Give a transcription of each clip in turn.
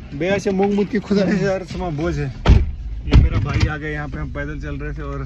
बेया से मूंग मुद की खुदा है यार समा बोझ है। ये मेरा भाई आ गया, यहाँ पे हम पैदल चल रहे थे और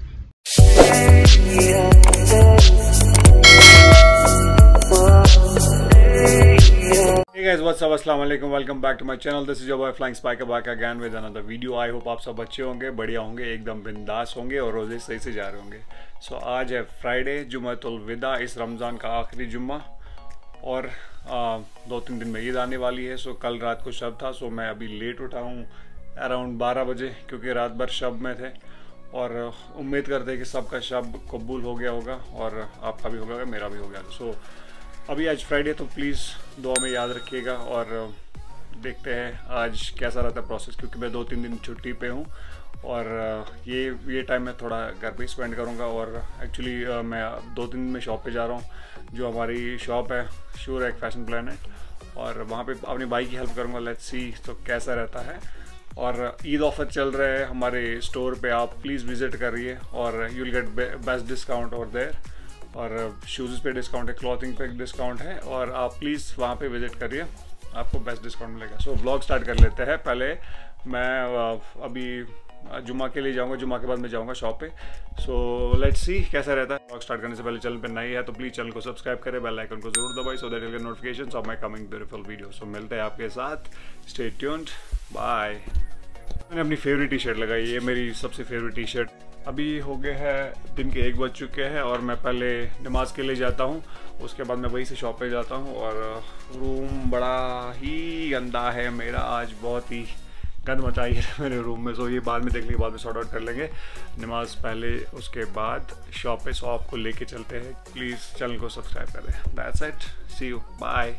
Hey guys, what's up? अस्सलाम वालेकुम, welcome back to my channel. This is your boy flying spiker back again with another video. I hope आप सब अच्छे होंगे, बढ़िया होंगे, एकदम बिंदास होंगे और रोजे सही से जा रहे होंगे। सो आज है फ्राइडे, जुम्मतुल विदा, इस रमज़ान का आखिरी जुम्मा और 2-3 दिन में ईद आने वाली है। सो कल रात को शब था, सो मैं अभी लेट उठा हूँ अराउंड 12 बजे, क्योंकि रात भर शब में थे और उम्मीद करते हैं कि सबका शब कबूल हो गया होगा और आपका भी होगा, मेरा भी हो गया। सो अभी आज फ्राइडे, तो प्लीज़ दुआ में याद रखिएगा और देखते हैं आज कैसा रहता है प्रोसेस, क्योंकि मैं 2-3 दिन छुट्टी पे हूँ और ये टाइम मैं थोड़ा घर पे स्पेंड करूँगा। और एक्चुअली मैं 2-3 दिन में शॉप पे जा रहा हूँ, जो हमारी शॉप है श्योर एक फैशन प्लानेट, और वहाँ पे अपने भाई की हेल्प करूँगा। लेट्स सी तो कैसा रहता है। और ईद ऑफर चल रहे हैं हमारे स्टोर पे, आप प्लीज़ विज़िट करिए और you will get best discount over there. और शूज़ पे डिस्काउंट है, क्लॉथिंग पे डिस्काउंट है, और आप प्लीज़ वहाँ पे विज़िट करिए, आपको बेस्ट डिस्काउंट मिलेगा। सो व्लॉग स्टार्ट कर लेते हैं। पहले मैं अभी जुम्मा के लिए जाऊँगा, जुम्मा के बाद मैं जाऊँगा शॉप पे। सो लेट्स सी कैसा रहता है। व्लॉग स्टार्ट करने से पहले चैनल पे नई है तो प्लीज़ चैनल को सब्सक्राइब करें, बेल आइकन को जरूर दबाएं so that you get notifications of my coming beautiful video. So मिलते हैं आपके साथ, स्टे ट्यून्ड, बाय। मैंने अपनी फेवरेट टी शर्ट लगाई, ये मेरी सबसे फेवरेट टी शर्ट। अभी हो गए हैं दिन के 1 बज चुके हैं और मैं पहले नमाज के लिए जाता हूँ, उसके बाद मैं वहीं से शॉप पे जाता हूँ। और रूम बड़ा ही गंदा है मेरा, आज बहुत ही गंद मचाई है मेरे रूम में। सो ये बाद में देख लेंगे, बाद में सॉर्ट आउट कर लेंगे। नमाज पहले, उसके बाद शॉप पे। सो आपको लेके चलते हैं, प्लीज़ चैनल को सब्सक्राइब करें। That's it, see you, bye.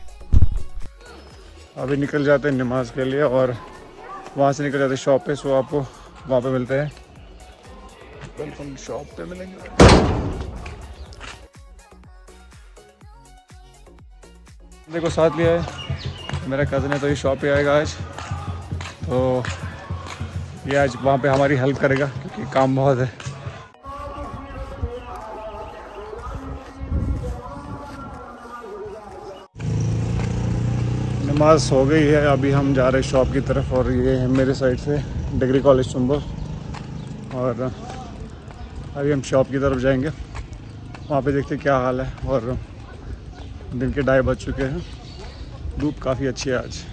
अभी निकल जाते हैं नमाज के लिए और वहाँ से निकल जाते शॉप पे। सो आपको वहाँ पे मिलते हैं, बिल्कुल शॉप पे मिलेंगे। देखो साथ लिया है मेरा कज़न है, तो ये शॉप पे आएगा आज, तो ये आज वहाँ पे हमारी हेल्प करेगा क्योंकि काम बहुत है। नमाज हो गई है, अभी हम जा रहे हैं शॉप की तरफ। और ये है मेरे साइड से डिग्री कॉलेज चुंबल, और अभी हम शॉप की तरफ जाएंगे, वहाँ पे देखते क्या हाल है। और दिन के 2:30 बज चुके हैं, धूप काफ़ी अच्छी है आज।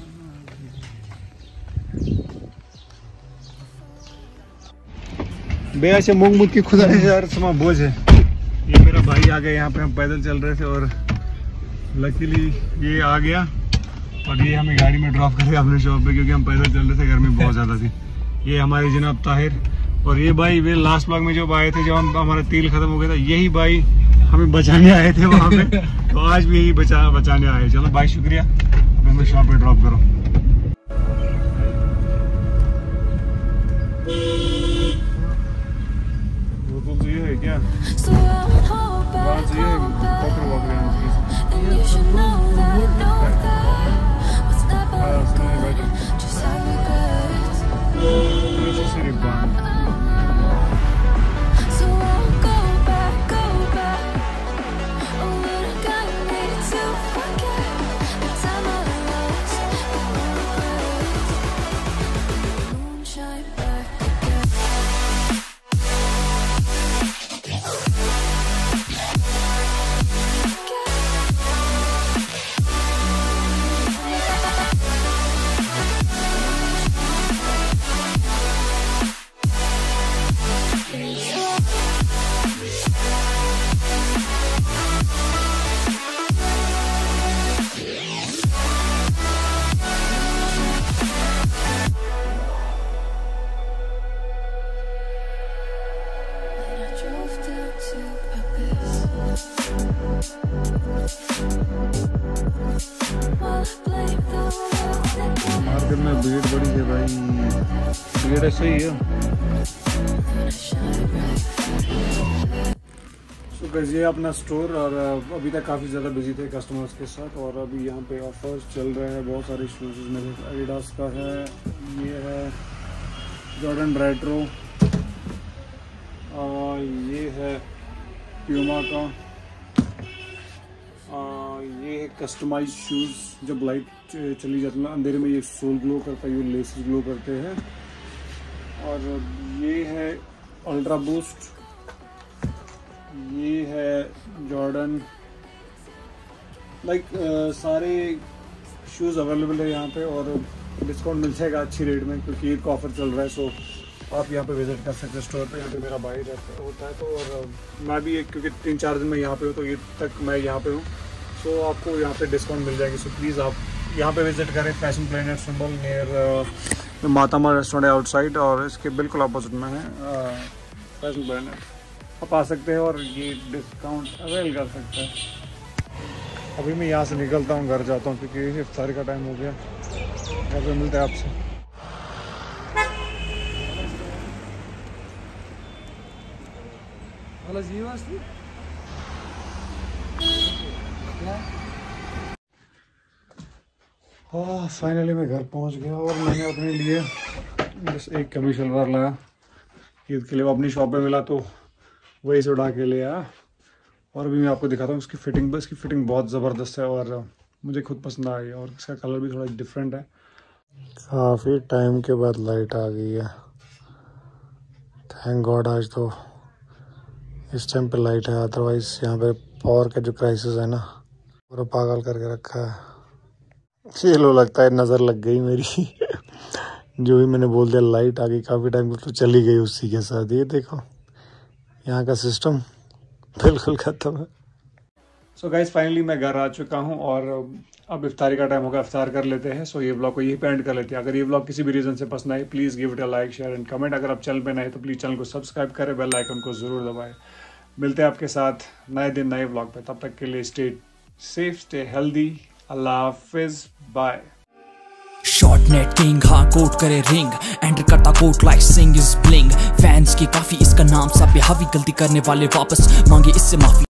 बेया से मूंग मुद की खुदा है यार समा बोझ है। ये मेरा भाई आ गया, यहाँ पे हम पैदल चल रहे थे और लकीली ये आ गया और ये हमें गाड़ी में ड्रॉप करेगा अपने शॉप पे, क्योंकि हम पैदल चल रहे थे, गर्मी बहुत ज़्यादा थी। ये हमारे जनाब ताहिर, और ये भाई वे लास्ट ब्लॉग में जो आए थे, जब हमारा तेल खत्म हो गया था, यही भाई हमें बचाने आए थे वहाँ पे। तो आज भी यही बचाने आए। चलो भाई शुक्रिया, अब हमें शॉप पे ड्रॉप करो। वो तो ये है क्या, मार्केट में भीड़ बड़ी है भाई, भीड़ ऐसे ही है। तो गाइस ये अपना स्टोर, और अभी तक काफ़ी ज़्यादा बिजी थे कस्टमर्स के साथ। और अभी यहाँ पे ऑफर्स चल रहे हैं, बहुत सारे शूज़ में एडिडास का है, ये है जॉर्डन रेट्रो, ये है प्यूमा का, ये है कस्टमाइज शूज़। जब लाइट चली जाती है अंधेरे में ये सोल ग्लो करता है, ये लेसेस ग्लो करते हैं। और ये है अल्ट्रा बूस्ट, ये है जॉर्डन। सारे शूज़ अवेलेबल है यहाँ पे और डिस्काउंट मिल जाएगा अच्छी रेट में, क्योंकि ईद का ऑफर चल रहा है। सो आप यहाँ पे विजिट कर सकते हैं स्टोर पे। यहाँ पे मेरा भाई होता है तो, और मैं भी क्योंकि 3-4 दिन में यहाँ पे हूँ, तो ईद तक मैं यहाँ पे हूँ। सो आपको यहाँ पे डिस्काउंट मिल जाएगी। सो प्लीज़ आप यहाँ पे विजिट करें। फैशन प्लेनेट सिंबल नियर मातामा रेस्टोरेंट है आउटसाइड, और इसके बिल्कुल अपोजिट में है फैशन प्लेनेट। आप आ सकते हैं और ये डिस्काउंट अवेल कर सकते हैं। अभी मैं यहाँ से निकलता हूँ, घर जाता हूँ, क्योंकि इफ्तारी का टाइम हो गया। घर पे मिलते हैं आपसे। फाइनली मैं घर पहुंच गया और मैंने अपने लिए बस एक कमी शलवार लाया ईद के लिए। वो अपनी शॉप पे मिला तो वही से उड़ा के ले आया। और अभी मैं आपको दिखाता हूँ इसकी फिटिंग। बस इसकी फिटिंग बहुत ज़बरदस्त है और मुझे खुद पसंद आ गई, और इसका कलर भी थोड़ा डिफरेंट है। काफ़ी टाइम के बाद लाइट आ गई है, थैंक गॉड। आज तो इस टाइम पे लाइट है, अदरवाइज यहाँ पे पावर का जो क्राइसिस है ना, पूरा पागल करके रखा है। ये लो, लगता है नज़र लग गई मेरी। जो भी मैंने बोल दिया लाइट आ गई, काफ़ी टाइम तो चली गई उसी के साथ। ये देखो यहाँ का सिस्टम बिल्कुल ख़त्म है। सो गाइस फाइनली मैं घर आ चुका हूँ और अब इफ्तारी का टाइम होगा, इफ्तार कर लेते हैं। सो ये ब्लॉग को यही पे एंड कर लेते हैं। अगर ये ब्लॉग किसी भी रीज़न से पसंद आए, please give it a like, share and comment. अगर आप चैनल पे नए तो प्लीज़ चैनल को सब्सक्राइब करें, बेल आइकन को ज़रूर दबाएं। मिलते हैं आपके साथ नए दिन नए ब्लॉग पे। तब तक के लिए स्टे सेफ, स्टे हेल्दी। अल्लाह हाफिज़, बाय। शॉर्ट नेट किंग, हाँ कोट करे रिंग, एंटर करता coat like Singh is bling. Fans की काफी इसका नाम सब पे हावी, गलती करने वाले वापस मांगे इससे माफी।